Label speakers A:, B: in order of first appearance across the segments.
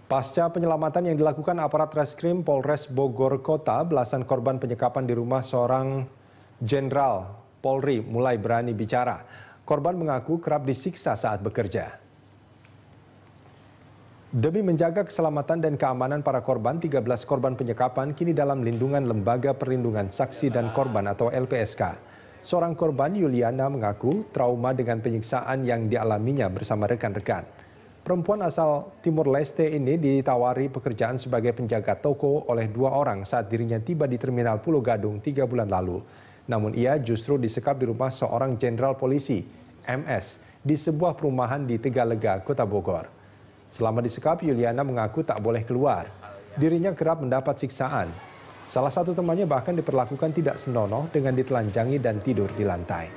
A: Pasca penyelamatan yang dilakukan aparat Reskrim Polres Bogor Kota, belasan korban penyekapan di rumah seorang Jenderal Polri mulai berani bicara. Korban mengaku kerap disiksa saat bekerja. Demi menjaga keselamatan dan keamanan para korban, 13 korban penyekapan kini dalam lindungan Lembaga Perlindungan Saksi dan Korban atau LPSK. Seorang korban, Yuliana, mengaku trauma dengan penyiksaan yang dialaminya bersama rekan-rekan. Perempuan asal Timur Leste ini ditawari pekerjaan sebagai penjaga toko oleh 2 orang saat dirinya tiba di Terminal Pulau Gadung 3 bulan lalu. Namun ia justru disekap di rumah seorang jenderal polisi, MS, di sebuah perumahan di Tegalega, Kota Bogor. Selama disekap, Yuliana mengaku tak boleh keluar. Dirinya kerap mendapat siksaan. Salah satu temannya bahkan diperlakukan tidak senonoh dengan ditelanjangi dan tidur di lantai.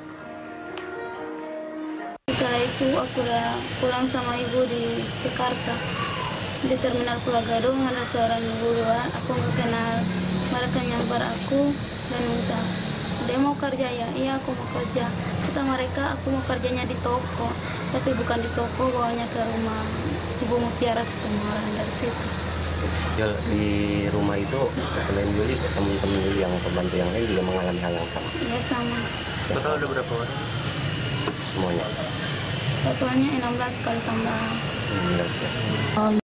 B: Setelah itu aku udah pulang sama ibu di Jakarta. Di Terminal Pulau Gadung ada seorang ibu dua, aku nggak kenal. Mereka nyambar aku dan minta, "Dia mau kerja ya?" "Iya, aku mau kerja." Kata mereka, "Aku mau kerjanya di toko." Tapi bukan di toko, bawanya ke rumah ibu Mutiara Situmorang dari situ.
C: Di rumah itu selain Yuli, teman-teman Yuli yang pembantu yang lain juga mengalami hal yang sama?
B: Iya, sama.
C: Total ada berapa orang? Semuanya?
B: Totalnya 16 kali tambah.
C: 16 ya.